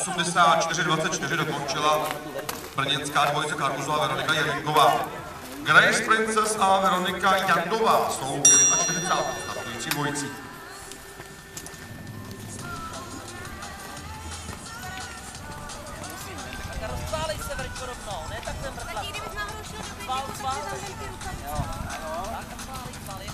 84-24 dokončila brněnská dvojice Karuzová Veronika Jelínková. Grace Princess a Veronika Jandová jsou 45. startující dvojicí. Rozpálej se vrťko rovnou, ne takhle mrdla. Tak kdybych náhodou šel do pěti, Pál. tak ty rukavice. Jo, ano. Tak pálej.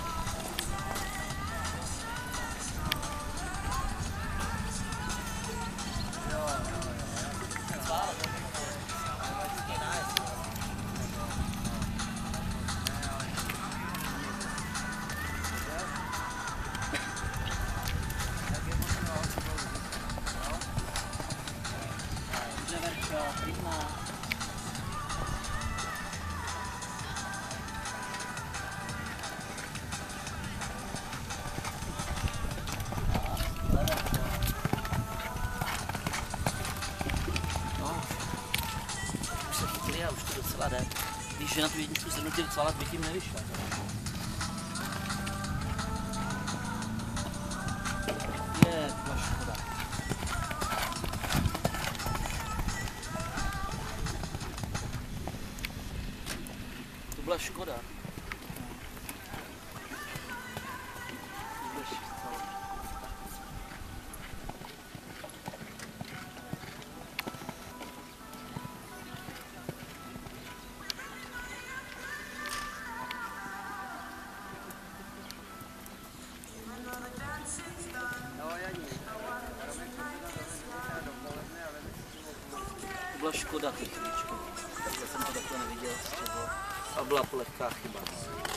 A už to docela jde. Když na tu jedničku sednutí docela by tím nevyšla. Je, to byla škoda. To byla škoda. To byla škoda ty chvíličky. Takhle jsem to takhle neviděl z čeho. A byla to lehká chyba.